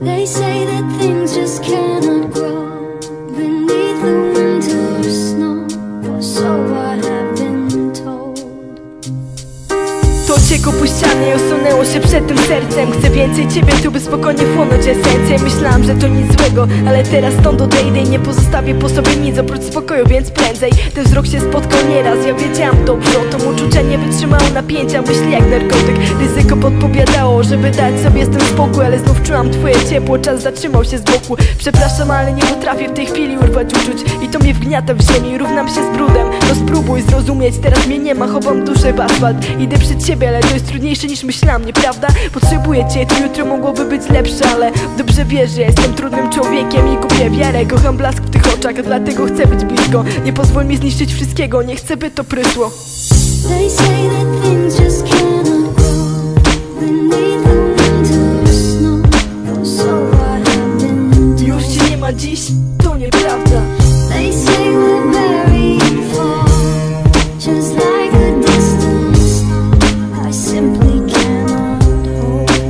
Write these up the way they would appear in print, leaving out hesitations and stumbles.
They say that things just cannot grow beneath the winter snow, or so I have been told. To cieko puściane i osunęło się przed tym sercem. Chcę więcej ciebie tu, by spokojnie wchłonąć esencję. Myślałam, że to nic złego, ale teraz stąd odejdę i nie pozostawię po sobie nic oprócz spokoju, więc prędzej ten wzrok się spotkał nieraz. Ja wiedziałam dobrze o tym, uczucia nie wytrzymało napięcia. Myśli jak narkotyk, ryzyko podpowiadało, żeby dać sobie z tym spokój, ale znów czułam twoje ciepło, czas zatrzymał się z boku. Przepraszam, ale nie potrafię w tej chwili urwać uczuć i to mnie wgniata w ziemi. Równam się z brudem, no spróbuj zrozumieć. Teraz mnie nie ma, chowam duszę w asfalt. Idę przed siebie, ale to jest trudniejsze niż myślałam, nieprawda? Potrzebuję cię, to jutro mogłoby być lepsze, ale dobrze wiesz, że jestem trudnym człowiekiem i gubię wiarę. Kocham blask w tych oczach, dlatego chcę być blisko. Nie pozwól mi zniszczyć wszystkiego, nie chcę, by to prysło. They say that things just cannot grow beneath the winter snow, or so I have been told. Już cię nie ma dziś, to nieprawda. They say we're buried for just like a distant star. I simply cannot hold.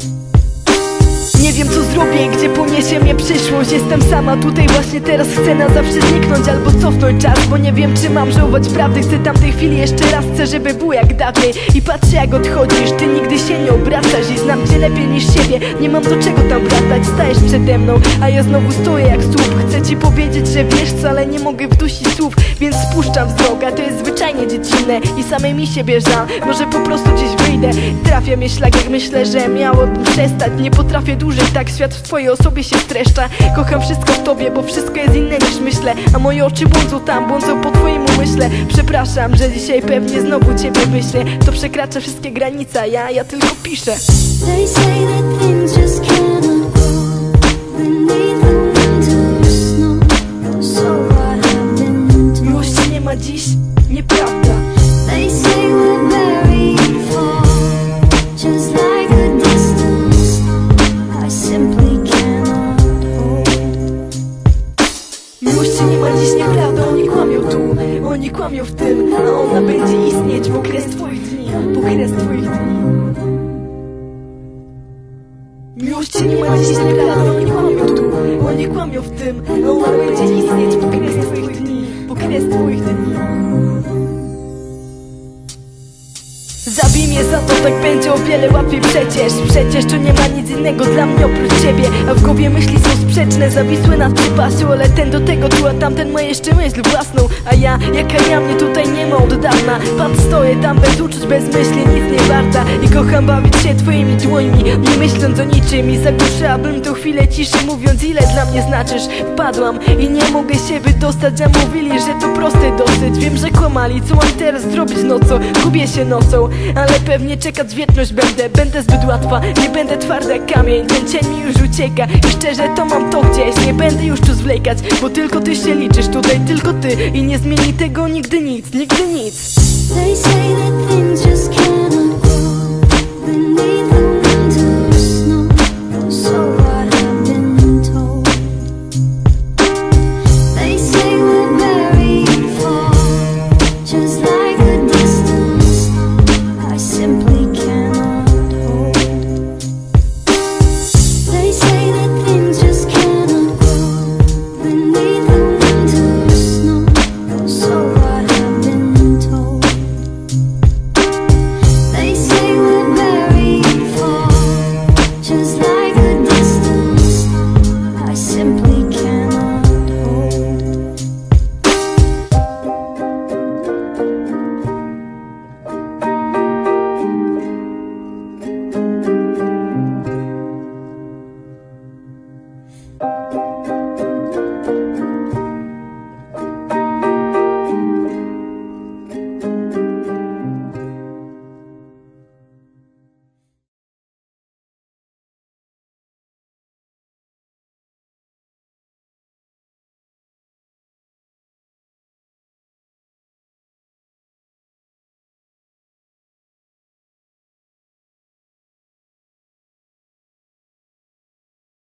Nie wiem co zrobię, gdzie poniesie mnie przyszłość. Jestem sama tutaj właśnie teraz, chcę na zawsze zniknąć albo cofnąć czas, bo nie wiem czy mam żałować prawdy. Chcę tamtej chwili jeszcze raz, chcę żeby było jak dawniej. I patrzę jak odchodzisz, ty nigdy się nie obracasz i znam cię lepiej niż siebie. Nie mam do czego tam wracać, stajesz przede mną, a ja znowu stoję jak słup. Chcę ci powiedzieć, że wiesz co, ale nie mogę wdusić słów, więc spuszczam wzrok, a to jest zwyczajnie dziecinne i samej mi siebie żal. Może po prostu gdzieś wyjdę, trafia mnie szlak jak myślę, że miałabym przestać. Nie potrafię dłużej, tak świat w twojej osobie się streszcza. Kocham wszystko w tobie, bo wszystko jest inne niż myślę, a moje oczy błądzą tam, błądzą po twojemu myśle. Przepraszam, że dzisiaj pewnie znowu ciebie wyślę. To przekracza wszystkie granice, ja tylko piszę. They say that things just cannot grow beneath the winter snow, or so I have been told. Miłości nie ma dziś, nieprawda. They say we're buried for just like a distant star. I simply cannot hold. Miłości nie ma dziś, nieprawda. Oni kłamią tu, oni kłamią w tym, a ona będzie istnieć po kres twoich dni, po kres twoich dni. Miłości nie ma dziś, nieprawda. Oni kłamią tu, oni kłamią w tym, a ona będzie istnieć po kres twoich dni, po kres twoich dni. Zabij mnie za to, tak będzie o wiele łatwiej przecież to nie ma nic innego dla mnie oprócz ciebie. A w głowie myśli są sprzeczne, zawisłe nad przypasią, ale ten do tego tu, a tamten ma jeszcze myśl własną. A ja, jaka ja, mnie tutaj nie ma od dawna. Patrz, stoję tam bez uczuć, bez myśli, nic nie warta. I kocham bawić się twoimi dłońmi, nie myśląc o niczym. I zagłuszałabym tą chwilę ciszy, mówiąc ile dla mnie znaczysz. Wpadłam i nie mogę się wydostać, a mówili, że to proste dosyć. Wiem, że kłamali, co mam teraz zrobić nocą? Gubię się nocą, ale pewnie czekać wieczność będę zbyt łatwa. Nie będę twarda jak kamień, ten cień mi już ucieka. I szczerze to mam to gdzieś, nie będę już tu zwlekać, bo tylko ty się liczysz tutaj, tylko ty. I nie zmieni tego nigdy nic, nigdy nic. They say that things just cannot grow beneath the